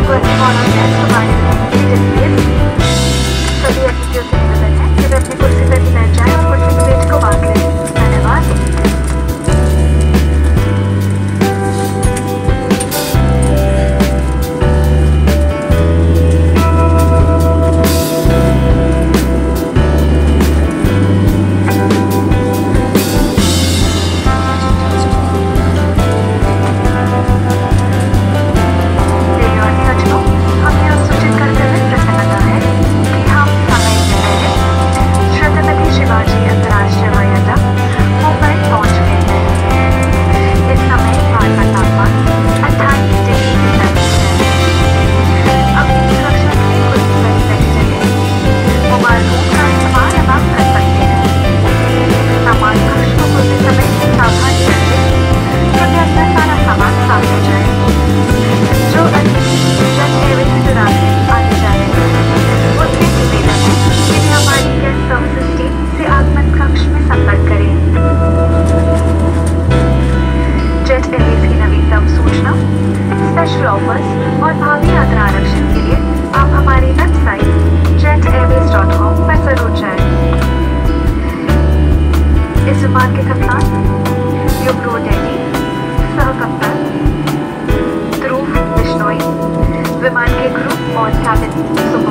correspond on desk हमारे displays। सभी attitude से निवेदन है कि वे अपनी कुर्सी पर ही बैठ जाएं और कुर्सी के पेज को बांध लें। धन्यवाद। स्पेशल ऑफर्स और भावी यात्रा आरक्षण के लिए आप हमारी वेबसाइट jetairways.com पर जरूर जाएं। इस विमान के कप्तान युगलो डेली, सह कप्तान ध्रुव बिश्नोई, विमान के क्रू और कैबिन